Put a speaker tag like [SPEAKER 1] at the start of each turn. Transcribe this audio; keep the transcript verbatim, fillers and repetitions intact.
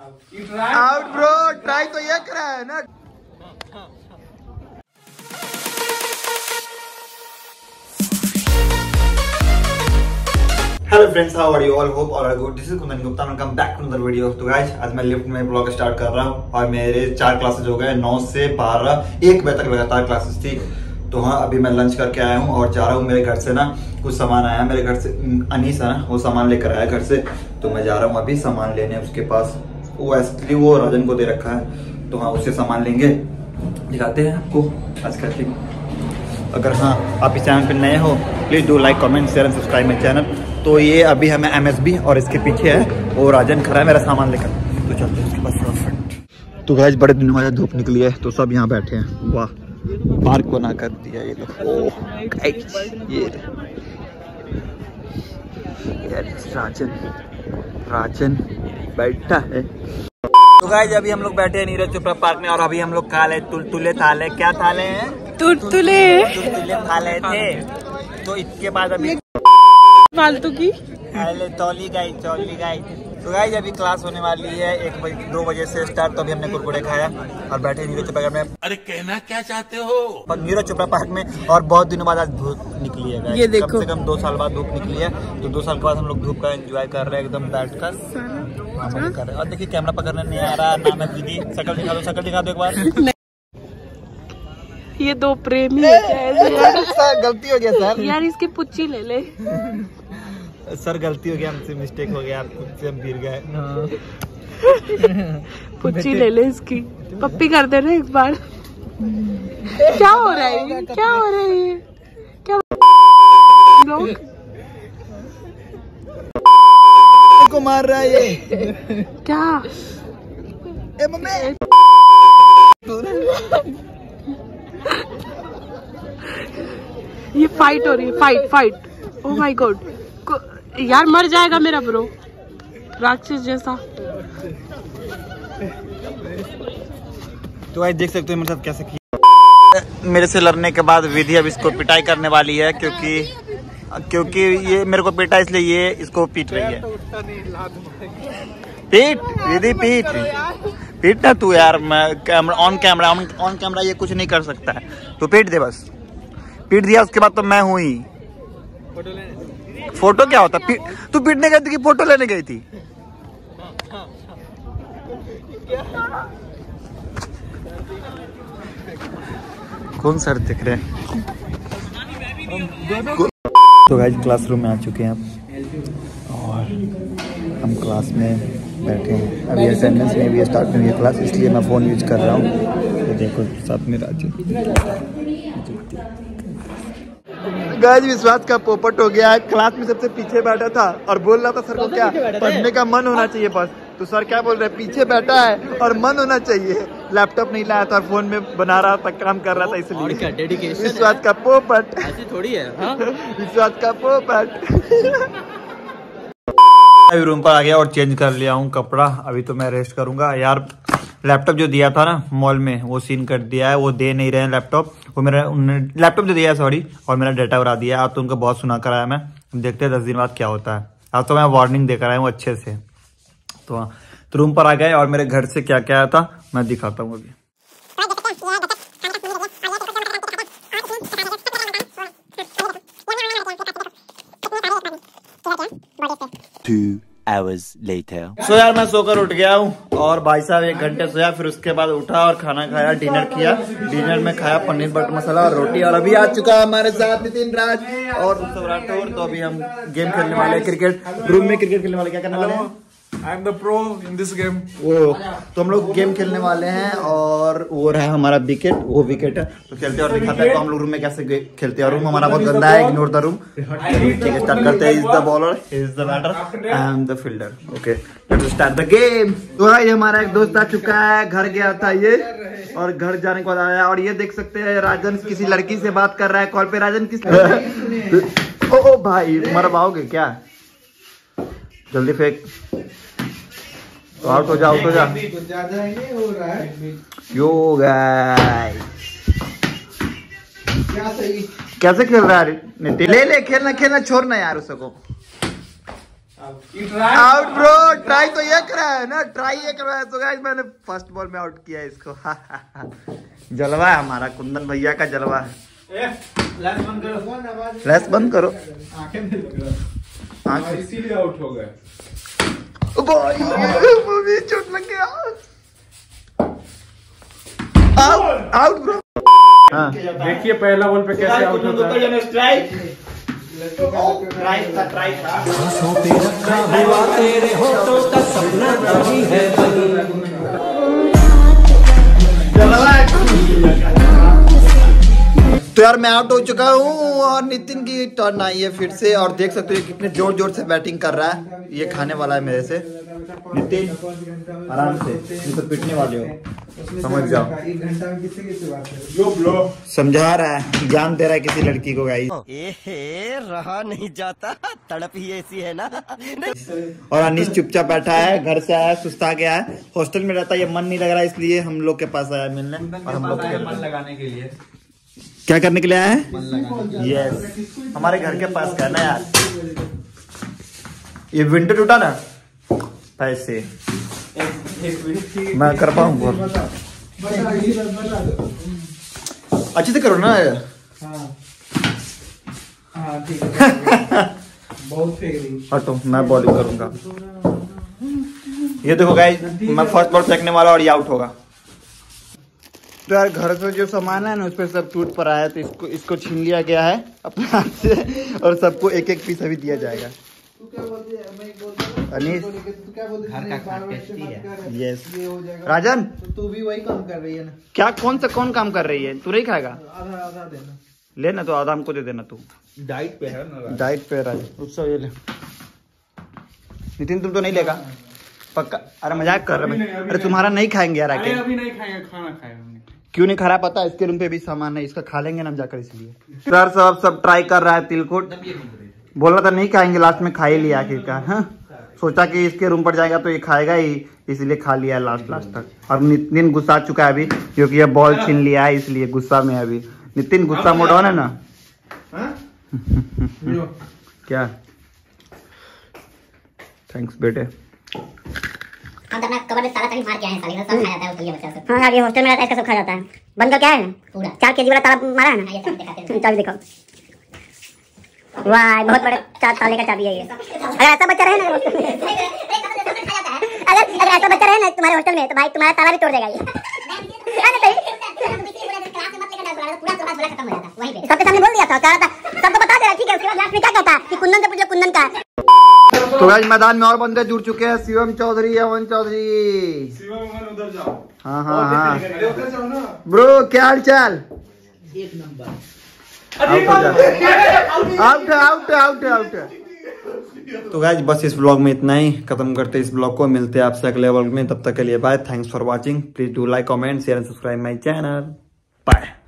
[SPEAKER 1] Out bro, try तो ये करा है ना। Hello friends, how are you all? Hope all are good. This is Kundan Gupta, welcome back to another video. तो guys, आज मैं लिफ्ट में ब्लॉग स्टार्ट कर रहा हूँ और मेरे चार क्लासेस हो गए, नौ से बारह एक बजे तक लगातार क्लासेस थी। तो हाँ, अभी मैं लंच करके आया हूँ और जा रहा हूँ मेरे घर से ना कुछ सामान आया मेरे घर से, अनीस है ना, वो सामान लेकर आया घर से। तो मैं जा रहा हूँ अभी सामान लेने उसके पास। वो एक्चुअली वो राजन को दे रखा है, तो हाँ उससे सामान लेंगे, दिखाते हैं आपको आज करके। अगर हाँ आप इस चैनल पर नए हो, please do like comment share and subscribe my channel. तो ये अभी हमें एम एस बी और इसके पीछे है वो राजन खड़ा है मेरा सामान लेकर। तो चलते हैं उसके पास फटाफट। तो गाइस, बड़े दिनों बाद धूप निकली है तो सब यहाँ बैठे हैं। वाह, पार्क बना कर दिया ये लोग। ओह गाइस, ये राजन राजन बैठा है। तो गाइस, अभी हम लोग बैठे हैं नीरज चोपड़ा पार्क में और अभी हम लोग खा ले तुलतुले थाले। क्या थाले हैं?
[SPEAKER 2] तुलतुले
[SPEAKER 1] तुलतुले खा ले थे। तो इसके बाद अभी
[SPEAKER 2] फालतू की
[SPEAKER 1] तौली गाई तौली गाई। तो गाइस, अभी क्लास होने वाली है एक बजे दो बजे से स्टार्ट। तो अभी हमने कुरकुरे खाया और बैठे नीरज चोपड़ा में। अरे कहना क्या चाहते हो? नीरज चोपड़ा पार्क में। और बहुत दिनों बाद आज धूप निकली है गाइस,
[SPEAKER 2] ये देखो,
[SPEAKER 1] कम से कम दो साल बाद धूप निकली है। तो दो साल के बाद हम लोग धूप का एंजॉय कर रहे हैं एकदम बैठ कर कर रहे हैं। और देखिए, कैमरा पकड़ने नहीं आ रहा। नाम है दीदी, शकल दिखा दो, शकल दिखा दो एक बार।
[SPEAKER 2] ये दो प्रेमी है
[SPEAKER 1] सर, गलती हो गया सर।
[SPEAKER 2] यार, इसकी पुच्ची ले ले।
[SPEAKER 1] सर गलती हो गया, हमसे मिस्टेक हो गया, खुद से हम गिर गए।
[SPEAKER 2] पुच्ची ले ले इसकी, पप्पी कर दे ना एक बार। क्या हो रहा है? क्या हो रहा है? क्या लोग
[SPEAKER 1] को मार रहा है ये?
[SPEAKER 2] क्या?
[SPEAKER 1] ए मम्मी,
[SPEAKER 2] ये फाइट हो रही है, fight fight. Oh my god, यार मर जाएगा मेरा ब्रो, राक्षस जैसा।
[SPEAKER 1] तो भाई देख सकते हो मेरे साथ कैसे किया। मेरे से लड़ने के बाद विधि अब इसको पिटाई करने वाली है, क्योंकि क्योंकि ये मेरे को पीटा इसलिए ये इसको पीट रही है। पीट विधि, पीट पीट ना तू यार। मैं camera on camera on camera ये कुछ नहीं कर सकता है, तो पीट दे बस। पीट दिया उसके बाद तो मैं हूँ ही। फोटो क्या होता? पी, तू पीटने गई थी कि फोटो लेने गई थी? कौन सर दिख रहे हैं? तो गाइस, क्लासरूम में आ चुके हैं आप और हम क्लास में बैठे हैं। अभी अटेंडेंस में भी स्टार्ट हुई है क्लास, इसलिए मैं फ़ोन यूज कर रहा हूँ। तो देखो साथ में राजू। गाइस, विश्वास का पोपट हो गया है। क्लास में सबसे पीछे बैठा था और बोल रहा था सर को क्या पढ़ने का मन होना चाहिए बस। तो सर क्या बोल रहे हैं? पीछे बैठा है और मन होना चाहिए। लैपटॉप नहीं लाया था और फोन में बना रहा था, काम कर रहा था, इसलिए क्या डेडिकेशन। विश्वास का पोपट ऐसी थोड़ी है। हाँ? विश्वास का पोपट। अभी रूम पर आ गया और चेंज कर लिया हूँ कपड़ा। अभी तो मैं रेस्ट करूंगा यार। लैपटॉप जो दिया था ना मॉल में, वो सीन कर दिया है, वो दे नहीं रहे हैं लैपटॉप। वो मेरा लैपटॉप जो दिया है सॉरी, और मेरा डाटा उड़ा दिया। आज तो उनको बहुत सुना कर आया मैं। देखते हैं दस दिन बाद क्या होता है। आज तो मैं वार्निंग देकर आया हूँ अच्छे से। तो हाँ, तो रूम पर आ गए और मेरे घर से क्या क्या आया था मैं दिखाता हूँ अभी।
[SPEAKER 3] Two hours later.
[SPEAKER 1] सो यार, मैं सोकर उठ गया हूँ और भाई साहब एक घंटे सोया, फिर उसके बाद उठा और खाना खाया, डिनर किया। डिनर में खाया पनीर बटर मसाला और रोटी। और अभी आ चुका हमारे साथ नितिन राज और उत्सव राठौर। तो अभी हम गेम खेलने वाले हैं, क्रिकेट रूम में क्रिकेट खेलने वाले। क्या करने वाले हैं?
[SPEAKER 4] I am the pro in this game.
[SPEAKER 1] वो तो हम लोग गेम खेलने वाले हैं और वो रहा हमारा विकेट, वो विकेट है। तो खेलते हैं और दिखाते हैं तो हम लोग रूम में कैसे खेलते हैं। रूम हमारा बहुत गंदा है, इग्नोर द रूम। ठीक है, स्टार्ट करते हैं। Is the bowler, is the batter, I am the fielder. Okay, let's start the game. तो भाई, हमारा एक दोस्त आ चुका है, घर गया था ये और घर जाने के बाद आया। और ये देख सकते हैं राजन किसी लड़की से बात कर रहा है कॉल पे। राजन किस ओ, ओ भाई, मरवाओगे क्या? जल्दी फेंक, आउट हो जा, आउट हो जा। यो गाइस, कैसे खेल रहा है? ले ले, खेलना खेलना छोड़ना यार उसको। Out bro. ट्राई तो ये करा है ना, ट्राई ये करा है। तो गाइस मैंने फर्स्ट बॉल में आउट किया इसको। जलवा है हमारा, कुंदन भैया का जलवा है।
[SPEAKER 4] लैस बंद करो,
[SPEAKER 1] लैस बंद करो।
[SPEAKER 4] आंखें इसीलिए आउट हो गए।
[SPEAKER 1] भाई चोट लग गया। Out out bro. हाँ
[SPEAKER 4] देखिए पहला बॉल पे कैसे आउट होता है।
[SPEAKER 1] स्ट्राइक ट्राई था, ट्राई था।
[SPEAKER 5] तेरे होठों का सपना नहीं है।
[SPEAKER 1] तो यार मैं आउट हो चुका हूँ और नितिन की टर्न आई है फिर से। और देख सकते हो ये कितने जोर जोर से बैटिंग कर रहा है। ये खाने वाला है मेरे से। नितिन आराम से, नहीं तो पिटने वाले हो, समझ जाओ।
[SPEAKER 6] एक घंटा में किससे किससे बात है?
[SPEAKER 1] समझा रहा है, ज्ञान दे रहा है किसी लड़की को गाइस।
[SPEAKER 5] ए रहा नहीं जाता, तड़प ही ऐसी है ना।
[SPEAKER 1] और अनीश चुपचाप बैठा है, घर से आया, सुस्ता गया है, हॉस्टल में रहता है, ये मन नहीं लग रहा है, इसलिए हम लोग के पास आया मिलने। और हम लोग
[SPEAKER 4] मन लगाने के लिए
[SPEAKER 1] क्या करने के लिए आया है? यस, हमारे घर के पास का ना यार। ये विंटर टूटा ना पैसे मैं कर पाऊंगा। अच्छे से करो ना यार।
[SPEAKER 6] बहुत फेंक रही।
[SPEAKER 1] हटो, मैं बॉलिंग करूंगा। ये देखो गाइस, मैं फर्स्ट बॉल फेंकने वाला और ये आउट होगा। तो यार घर से जो सामान है ना उस पर सब टूट पड़ा है, तो इसको इसको छीन लिया गया है अपने हाथ से और सबको एक एक पीस अभी दिया जाएगा। अनीश यस राजन,
[SPEAKER 6] तू भी वही काम कर रही है ना?
[SPEAKER 1] क्या कौन सा कौन काम कर रही है? तू नहीं खाएगा?
[SPEAKER 6] आधा आधा देना।
[SPEAKER 1] लेना तो आधा हमको दे देना। तू
[SPEAKER 4] डाइट पे है ना।
[SPEAKER 1] डाइट पे राजन, उत्सव ये ले। नितिन तुम तो नहीं लेगा पक्का? अरे मजाक कर रहे हैं। अरे तुम्हारा नहीं खाएंगे यार आके।
[SPEAKER 4] अभी नहीं खाएंगे, खाना खाए हमने।
[SPEAKER 1] क्यों नहीं खा रहा पता है? इसके रूम पे भी सामान है, इसका खा लेंगे ना हम जाकर, इसलिए। सर सब सब ट्राई कर रहा है तिलकुट। बोला था नहीं खाएंगे, लास्ट में खा ही लिया आखिरकार। हाँ सोचा कि इसके रूम पर जाएगा तो ये खाएगा ही, इसलिए खा लिया लास्ट लास्ट तक। और नितिन गुस्सा चुका है अभी, क्योंकि ये बॉल छीन लिया है, इसलिए गुस्सा में है अभी। नितिन गुस्सा मोड ऑन है ना? क्या थैंक्स बेटे।
[SPEAKER 7] हम तो अपना कबर में ताला तभी मार के आए हैं, साले का सब खा जाता है उसके बच्चा सब। हां ये हॉस्टल में रहता है, इसका सब खा जाता है। बंद कर क्या है पूरा चार केजी वाला ताला मारा है ना। ये सब दिखाते हैं, चाबी दिखाओ। वाह बहुत बड़े चार ताले का चाबी है ये। अगर ऐसा बच्चा रहे ना हॉस्टल में, अगर अगर ऐसा बच्चा रहे ना तुम्हारे हॉस्टल में, तो भाई तुम्हारा ताला भी तोड़ देगा ये। सबके सामने बोल दिया था, कहा था सबको बता दे रहा। ठीक है, उसके बाद लास्ट में क्या कहता कि कुंदन से पूछ लो, कुंदन का।
[SPEAKER 1] तो गाइस मैदान में और बंदे जुड़ चुके हैं। शिवम चौधरी, अमन चौधरी।
[SPEAKER 4] शिवम उधर जाओ।
[SPEAKER 1] हाँ हाँ हाँ ब्रो, क्या हाल चाल?
[SPEAKER 6] एक नंबर।
[SPEAKER 1] Out out out out. तो गाइस बस इस ब्लॉग में इतना ही, खत्म करते इस ब्लॉग को। मिलते हैं आपसे अगले ब्लॉग में, तब तक के लिए bye. Thanks for watching. Please do like, comment, share and subscribe my channel. Bye.